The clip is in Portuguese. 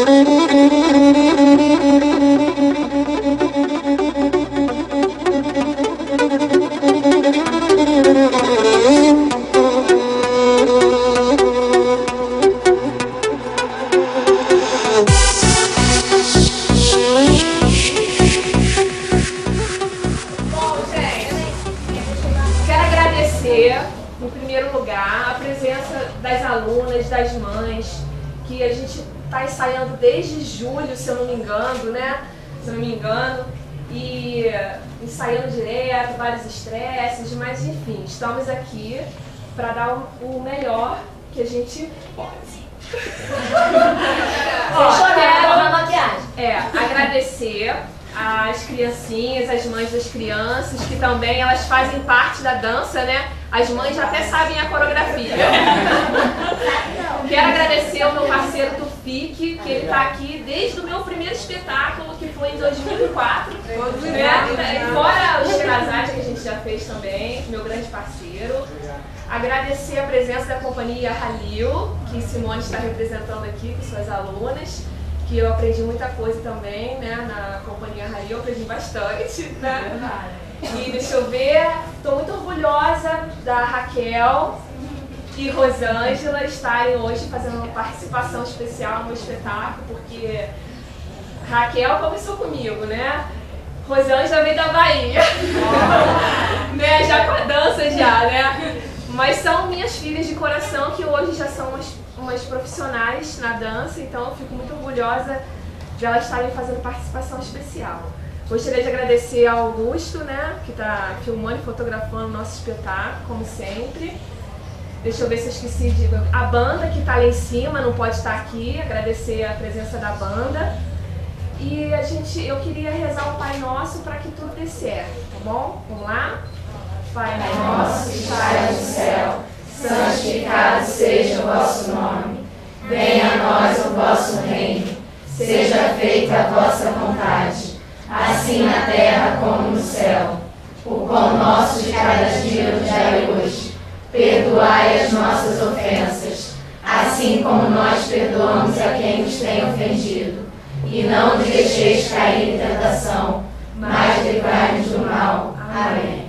Em primeiro lugar, a presença das alunas, das mães, que a gente está ensaiando desde julho, se eu não me engano, né? Se eu não me engano, e ensaiando direto, vários estresses, mas enfim, estamos aqui para dar o melhor que a gente pode. Quero agradecer as criancinhas, as mães das crianças, que também elas fazem parte da dança, né? As mães até sabem a coreografia. Quero agradecer ao meu parceiro Tufik, que ele está aqui desde o meu primeiro espetáculo, que foi em 2004. Fora os Sherazade, que a gente já fez também, meu grande parceiro. Agradecer a presença da companhia Halil, que Simone está representando aqui com suas alunas, que eu aprendi muita coisa também, né, na companhia Halil, eu aprendi bastante, né? E deixa eu ver, estou muito orgulhosa da Raquel e Rosângela estarem hoje fazendo uma participação especial no meu espetáculo, porque Raquel começou comigo, né? Rosângela veio da Bahia, né? Já com a dança já, né? Mas são minhas filhas de coração que hoje já são umas profissionais na dança, então eu fico muito orgulhosa de elas estarem fazendo participação especial. Gostaria de agradecer ao Augusto, né, que está filmando e fotografando o nosso espetáculo, como sempre. Deixa eu ver se eu esqueci de... A banda que está lá em cima não pode estar aqui, agradecer a presença da banda. E eu queria rezar o Pai Nosso para que tudo dê certo, tá bom? Vamos lá? Pai Nosso que estais no céu, santificado seja o vosso nome. Venha a nós o vosso reino. Seja feita a vossa vontade, assim na terra como no céu. O pão nosso de cada dia nos dai hoje. Perdoai as nossas ofensas, assim como nós perdoamos a quem nos tem ofendido. E não nos deixeis cair em tentação, mas livrai-nos do mal. Amém.